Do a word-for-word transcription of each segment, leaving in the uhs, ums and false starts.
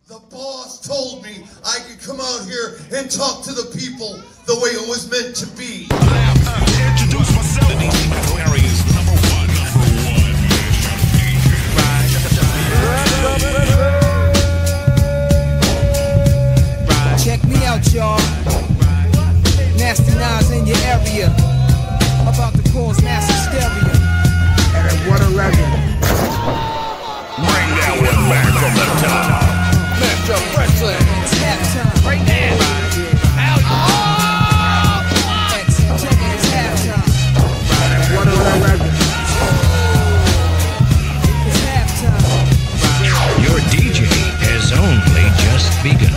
The boss told me I could come out here and talk to the people the way it was meant to be. I have to introduce myself to these metro areas. Number one, number one. Right. Check me out, y'all. Nasty Nas in your area. About to cause mass hysteria. And what a legend. Bring that one back from the top. Metro Wrestling. It's halftime. Right now. Out. Oh! Check it, it's halftime. And what a legend. It's halftime. Your D J has only just begun.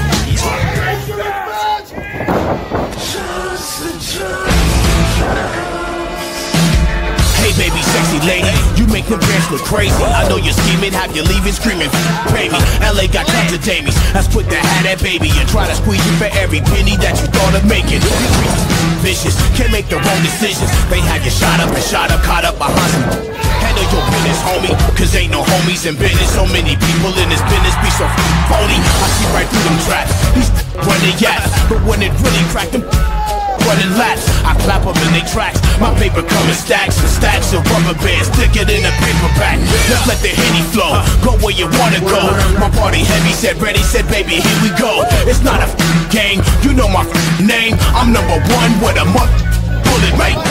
Hey baby, sexy lady, you make them dance look crazy. I know you're scheming, have you leaving screaming, pay me. L A got tons of damies, let's put the hat at baby and try to squeeze you for every penny that you thought of making. Vicious, can't make the wrong decisions. They had you shot up and shot up, caught up behind some. Handle your business, homie, cause ain't no homies in business. So many people in this business be so phony. I see right through them traps, these run the yaps, but when it really cracked them running laps, I clap them in they tracks. My paper come in stacks and stacks of rubber bands. Stick it in a paper pack. Just let the Henny flow. Go where you wanna go. My party heavy said ready, said baby here we go. It's not a game, you know my name. I'm number one with a month bullet, mate.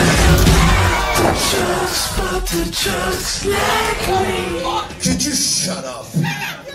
Could you shut up?